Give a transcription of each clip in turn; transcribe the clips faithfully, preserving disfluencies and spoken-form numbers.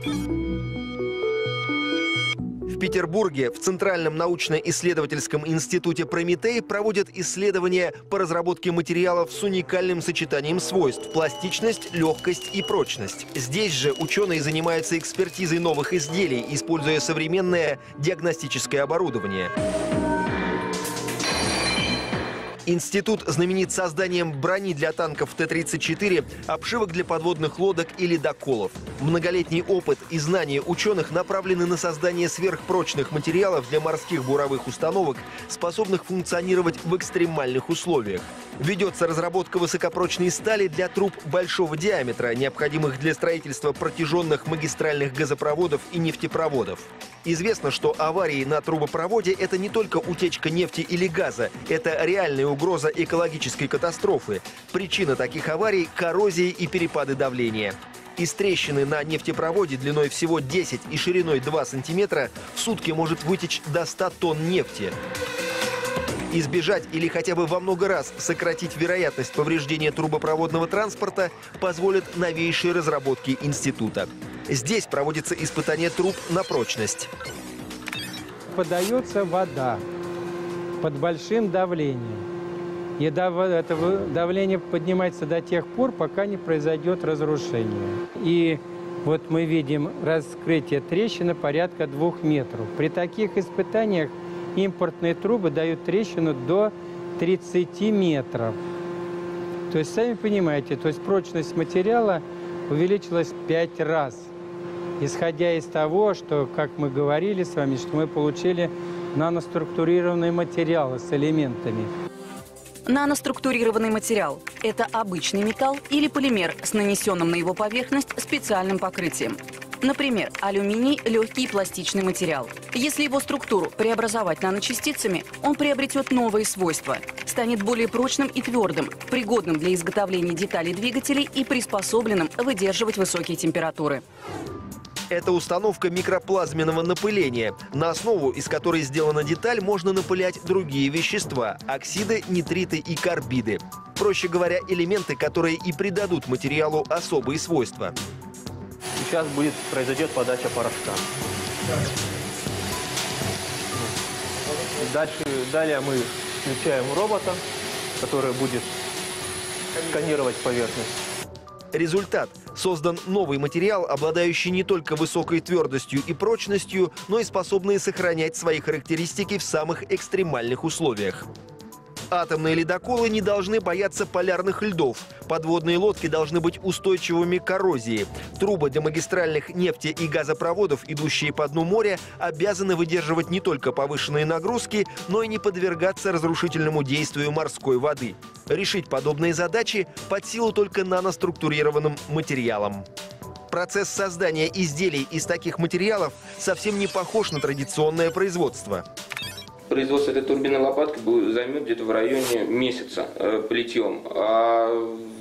В Петербурге в Центральном научно-исследовательском институте «Прометей» проводят исследования по разработке материалов с уникальным сочетанием свойств – пластичность, легкость и прочность. Здесь же ученые занимаются экспертизой новых изделий, используя современное диагностическое оборудование. Институт знаменит созданием брони для танков Т тридцать четыре, обшивок для подводных лодок и ледоколов. Многолетний опыт и знания ученых направлены на создание сверхпрочных материалов для морских буровых установок, способных функционировать в экстремальных условиях. Ведется разработка высокопрочной стали для труб большого диаметра, необходимых для строительства протяженных магистральных газопроводов и нефтепроводов. Известно, что аварии на трубопроводе – это не только утечка нефти или газа, это реальная угроза экологической катастрофы. Причина таких аварий – коррозия и перепады давления. Из трещины на нефтепроводе длиной всего десять и шириной два сантиметра в сутки может вытечь до ста тонн нефти. Избежать или хотя бы во много раз сократить вероятность повреждения трубопроводного транспорта позволят новейшие разработки института. Здесь проводится испытание труб на прочность. Подается вода под большим давлением. И это давление поднимается до тех пор, пока не произойдет разрушение. И вот мы видим раскрытие трещины порядка двух метров. При таких испытаниях импортные трубы дают трещину до тридцати метров. То есть, сами понимаете, то есть прочность материала увеличилась в пять раз. Исходя из того, что, как мы говорили с вами, что мы получили наноструктурированные материалы с элементами. Наноструктурированный материал – это обычный металл или полимер с нанесенным на его поверхность специальным покрытием. Например, алюминий – легкий и пластичный материал. Если его структуру преобразовать наночастицами, он приобретет новые свойства, станет более прочным и твердым, пригодным для изготовления деталей двигателей и приспособленным выдерживать высокие температуры. Это установка микроплазменного напыления, на основу из которой сделана деталь, можно напылять другие вещества – оксиды, нитриты и карбиды. Проще говоря, элементы, которые и придадут материалу особые свойства. Сейчас будет, произойдет подача порошка. Дальше, далее мы включаем робота, который будет сканировать поверхность. Результат. Создан новый материал, обладающий не только высокой твердостью и прочностью, но и способный сохранять свои характеристики в самых экстремальных условиях. Атомные ледоколы не должны бояться полярных льдов. Подводные лодки должны быть устойчивыми к коррозии. Трубы для магистральных нефти- и газопроводов, идущие по дну моря, обязаны выдерживать не только повышенные нагрузки, но и не подвергаться разрушительному действию морской воды. Решить подобные задачи под силу только наноструктурированным материалам. Процесс создания изделий из таких материалов совсем не похож на традиционное производство. Производство этой турбинной лопатки займет где-то в районе месяца э, плетем. А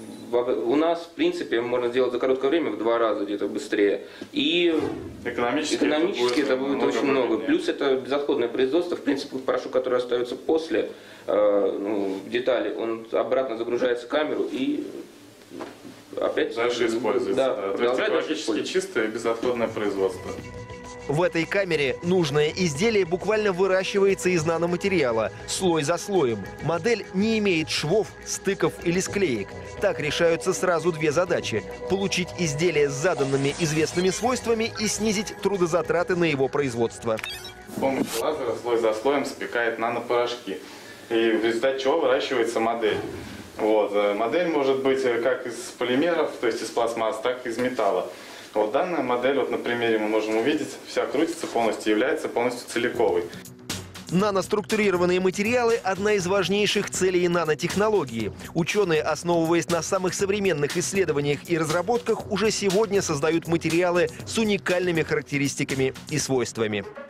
у нас, в принципе, можно сделать за короткое время в два раза где-то быстрее. И экономически, экономически это будет, это будет очень много. Плюс это безотходное производство. В принципе, порошок, который остается после э, ну, детали, он обратно загружается в камеру и опять дальше используется. Да, да, то есть экологически чистое безотходное производство. В этой камере нужное изделие буквально выращивается из наноматериала, слой за слоем. Модель не имеет швов, стыков или склеек. Так решаются сразу две задачи – получить изделие с заданными известными свойствами и снизить трудозатраты на его производство. С помощью лазера слой за слоем спекает нанопорошки, и в результате чего выращивается модель. Вот. Модель может быть как из полимеров, то есть из пластмасс, так и из металла. Вот данная модель, вот на примере мы можем увидеть, вся крутится полностью, является полностью целиковой. Наноструктурированные материалы – одна из важнейших целей нанотехнологии. Ученые, основываясь на самых современных исследованиях и разработках, уже сегодня создают материалы с уникальными характеристиками и свойствами.